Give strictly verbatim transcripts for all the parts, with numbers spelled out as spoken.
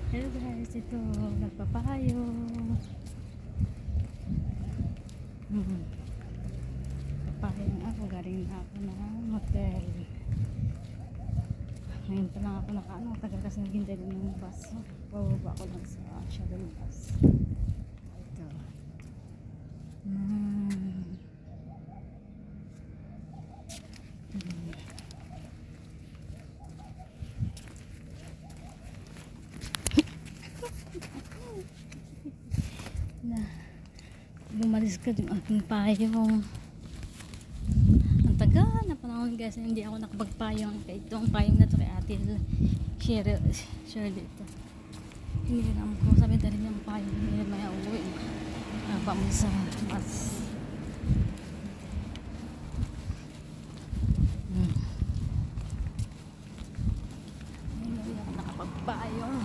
Hello guys, ito nagpapayo. Hmm. Papayo ako, galing na ako ng hotel. Ngayon pa lang ako nakaano, tagal kasi naghintay din ng bus. So, bababa ko lang sa shuttle bus. Ito. Hmm. Hmm. na bumalis ka yung aking payong. Ang tagal na panahon guys, hindi ako nakapagpayong kay itong payong na to kay ate Cheryl Shirley ito. Hiniram ko, sabi na rin yung payong, hiniram maya uwi haba mo sa mas hmm. Hindi ako nakapagpayong.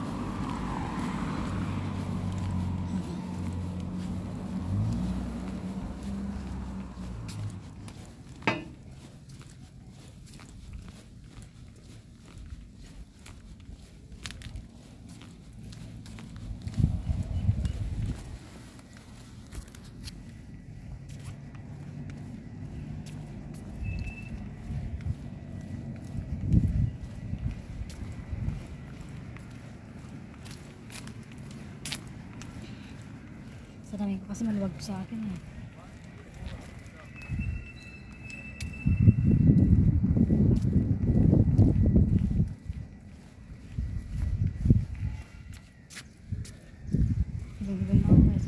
Sa dami ko kasi maluwag sa akin eh. Hilang-hilang ako guys.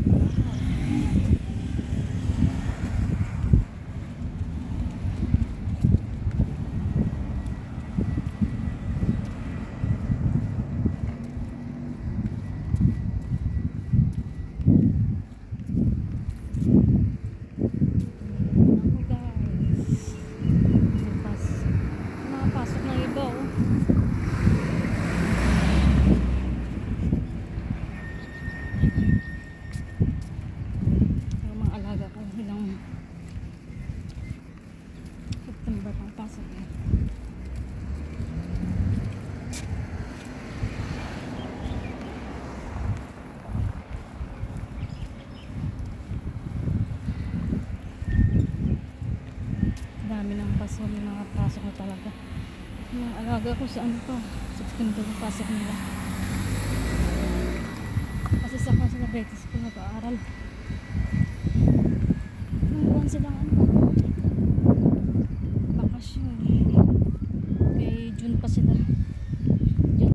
September pang pasok eh. Dami ng pasok, yung mga pasok na talaga. Yung alaga ko sa ano pa, September pang pasok nila. Kasi sa kasi na Betis ko nag-aaral. Nungguan silang ano, bakasyon. Kay June pa sila